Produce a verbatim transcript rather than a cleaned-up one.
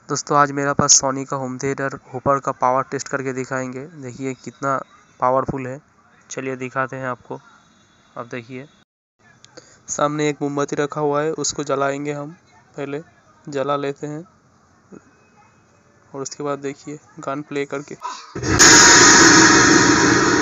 दोस्तों आज मेरे पास सोनी का होम थिएटर हुपर का पावर टेस्ट करके दिखाएंगे। देखिए कितना पावरफुल है। चलिए दिखाते हैं आपको। अब देखिए सामने एक मोमबत्ती रखा हुआ है, उसको जलाएंगे हम। पहले जला लेते हैं और उसके बाद देखिए गान प्ले करके